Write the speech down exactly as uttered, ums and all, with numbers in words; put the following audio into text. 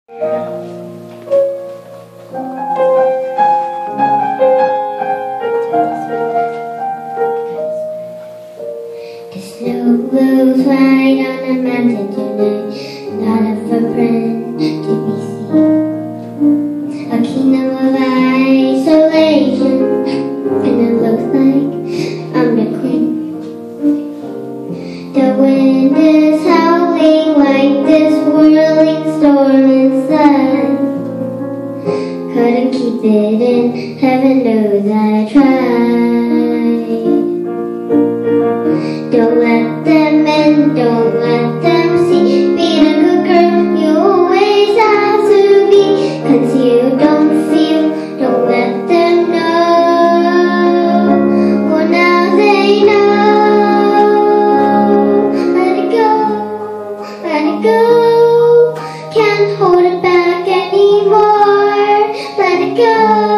The snow blows white on the mountain tonight, not of a friend to be seen. A kingdom of isolation, and it looks like I'm the queen. The wind is howling like this whirling storm inside. Couldn't keep it in, heaven knows I tried. Don't let them in, don't let them see. Being a good girl, you always have to be. Cause you don't feel, don't let them know. Well, now they know. Let it go, let it go. Can't hold it back anymore. Let it go.